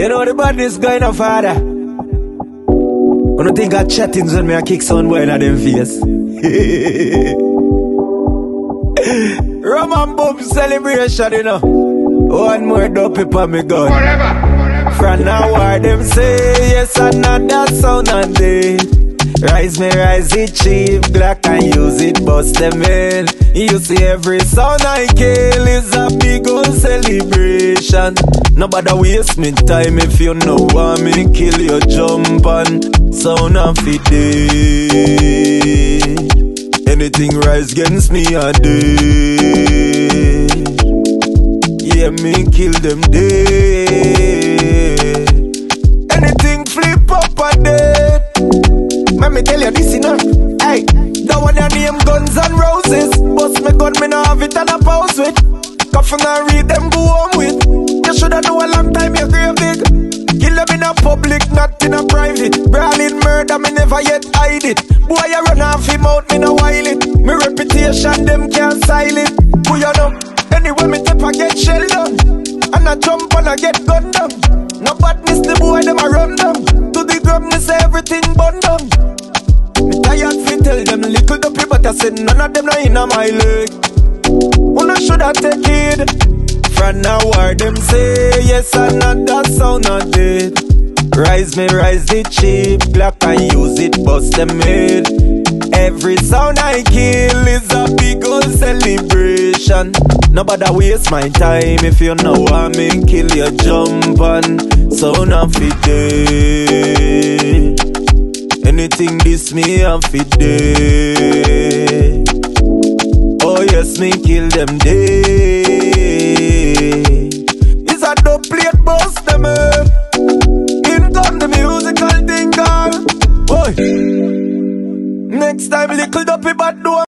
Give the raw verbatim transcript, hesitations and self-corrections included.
You know the badness going on, father. I don't think I chattings when me I kick someone boy in them face. Rum and boom celebration, you know. One more dopey for me gun. Forever. From now on them say yes another sound and day. Rise me, rise it cheap, Glock and use it, bust them in. You see every sound I kill is a big old celebration. Nobody waste me time if you know what me kill you jump on. Sound of it dead. Anything rise against me a dead. Yeah, me kill them dead. Anything flip up a dead. Let me tell you this, you know. Hey, that one your name Guns and Roses. Bust me gun, me no have it and a pause with. Coffin and read them go home with. You shoulda know a long time your grave big. Kill them in a public, not in a private. Brawling murder, me never yet hide it. Boy, you run off him out, me no while it. Me reputation, them can't silent. Who you know? Anyway, me tip I get shell down. And I jump and I get gunned down. No badness, the boy, them a run down. To the ground, me say everything bun down. Me tired fi tell them little dopey, but I said none of them not inna my leg. Una shoulda take it. From now on them say yes another sound not dead. Rise me, rise it cheap, Glock and use it, bust them head. Every sound I kill is a big old celebration. Nobody waste my time if you know I mean kill you jump on. Sound of it dead. Anything this me off it day. Oh yes, me kill them day. It's a dope plate bust them up. In come the musical thing girl. Boy. Next time little dopey bad do